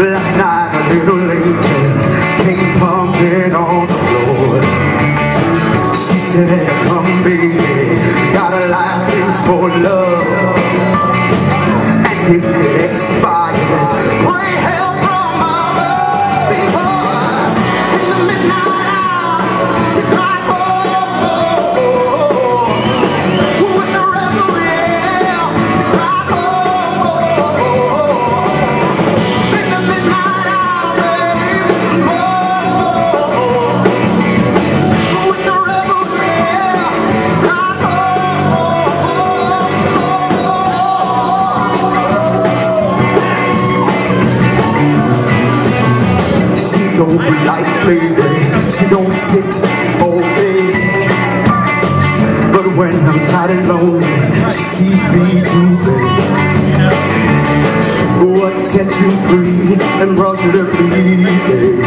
Last night a little angel came pumping on the floor. She said, come baby, got a license for love, and if it expires, pray help from above, because in the midnight hour she cried, oh, oh, oh, with the reverie, she cried, oh, oh, oh, in the midnight hour, baby, oh, oh, with the reverie, she cried, oh, she don't like slavery, she don't sit or beg, but when I'm tired and lonely, she sees me too big. What set you free and brought you to me, babe?